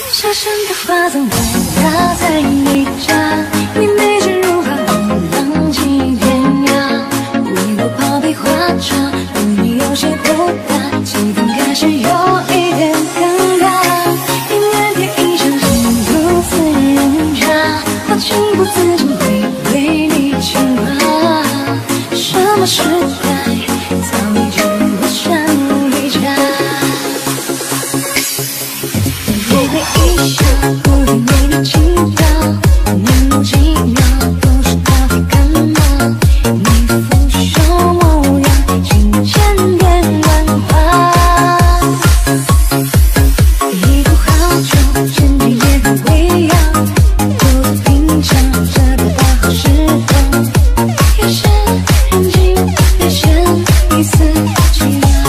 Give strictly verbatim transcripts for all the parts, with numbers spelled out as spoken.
小声的话总会打在你家，你眉间如画，浪迹天涯。为我泡杯花茶，对你有些不搭，气氛开始有一点尴尬。因为天一上心如此人渣，我情不自禁会为你牵挂。什么时代早已就我想回家。微微一笑，不停为你倾倒，面目寂寥，不知道在干嘛。你腐朽模样，请千变万化。一壶好酒，身体也很微恙，独自品尝这个大好时光。有些人静，有些一丝凄凉。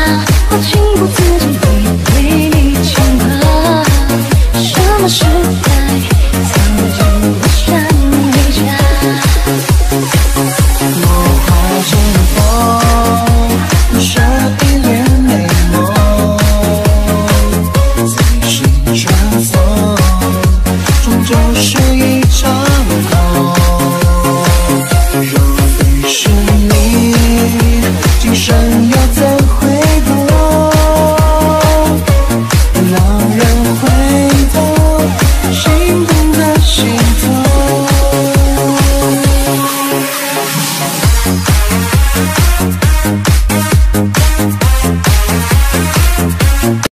是